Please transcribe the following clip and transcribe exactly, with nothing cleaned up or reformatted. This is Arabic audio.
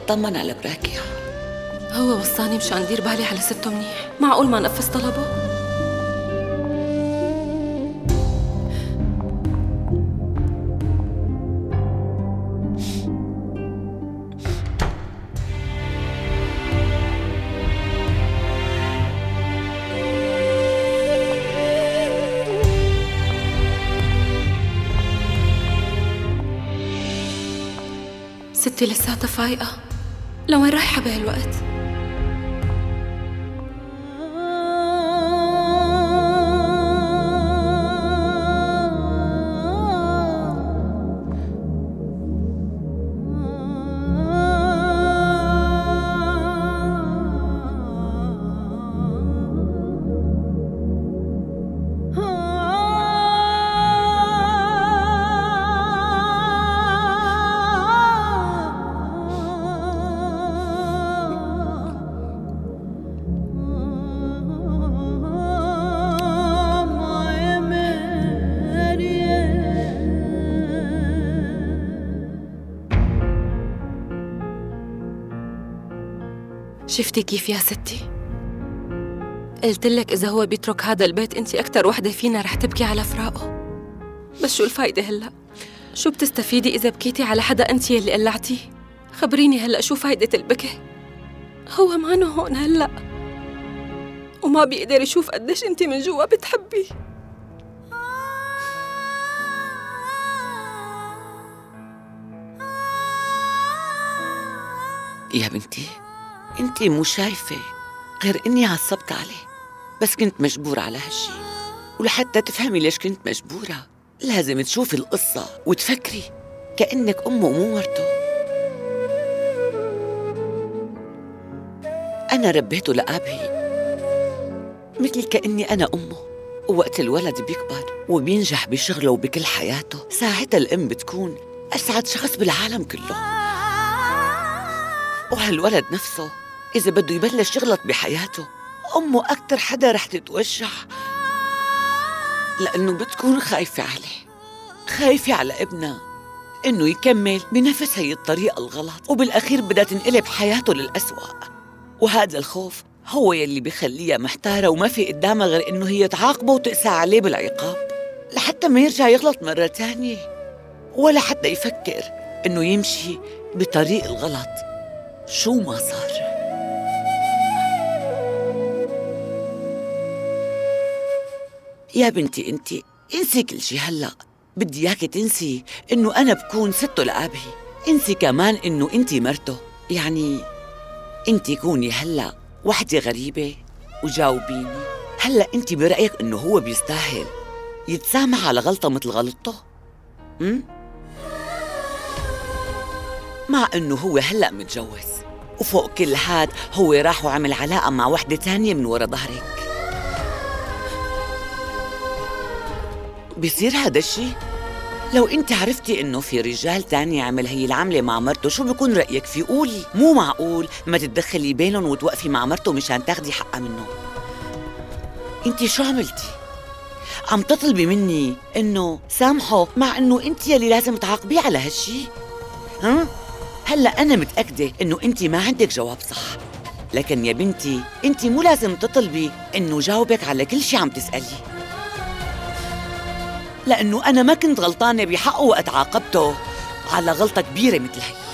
أطمن على براكيا. هو وصاني مشان دير بالي على سته منيح. معقول ما نفذ طلبه؟ ستي لساتها فايقة. لوين رايحة بهالوقت؟ شفتي كيف يا ستي؟ قلتلك إذا هو بيترك هذا البيت أنت أكتر وحدة فينا رح تبكي على فراقه. بس شو الفايدة هلأ؟ شو بتستفيدي إذا بكيتي على حدا أنت يلي قلعتيه؟ خبريني هلأ شو فايدة البكي؟ هو مانو هون هلأ وما بيقدر يشوف قديش أنت من جوا بتحبيه. يا بنتي انتي مو شايفة غير اني عصبت عليه، بس كنت مجبورة على هالشي. ولحتى تفهمي ليش كنت مجبورة لازم تشوفي القصة وتفكري كأنك أمه ومو مرته. أنا ربيته لأبي مثل كأني أنا أمه، ووقت الولد بيكبر وبينجح بشغله وبكل حياته ساعتها الأم بتكون أسعد شخص بالعالم كله. وهالولد نفسه إذا بده يبلش يغلط بحياته أمه أكتر حدا رح تتوجع، لأنه بتكون خايفة عليه، خايفة على ابنها إنه يكمل بنفس هي الطريقة الغلط، وبالأخير بدها تنقلب حياته للأسوأ. وهذا الخوف هو يلي بيخليها محتارة وما في قدامها غير إنه هي تعاقبه وتقسى عليه بالعقاب لحتى ما يرجع يغلط مرة تانية، ولا حتى يفكر إنه يمشي بطريق الغلط شو ما صار. يا بنتي انتي انسي كل شي هلأ، بدي اياكي تنسي انه انا بكون سته لأبي، انسي كمان انه انتي مرته. يعني انتي كوني هلأ وحدة غريبة وجاوبيني، هلأ انتي برأيك انه هو بيستاهل يتسامح على غلطة مثل غلطته؟ امم مع انه هو هلأ متجوز وفوق كل هاد هو راح وعمل علاقة مع وحدة تانية من ورا ظهرك. بيصير هذا الشيء؟ لو انت عرفتي انه في رجال تاني عمل هي العملة مع مرته شو بيكون رأيك فيه؟ قولي. مو معقول ما تتدخلي بينهم وتوقفي مع مرته مشان تاخدي حقها منه. انت شو عملتي؟ عم تطلبي مني انه سامحه مع انه انت يلي لازم تعاقبيه على هالشي؟ ها؟ هلا انا متأكدة انه انت ما عندك جواب صح، لكن يا بنتي انت مو لازم تطلبي انه جاوبك على كل شي عم تسأليه، لأنه أنا ما كنت غلطانة بحقه وقت عاقبته على غلطة كبيرة مثل هي.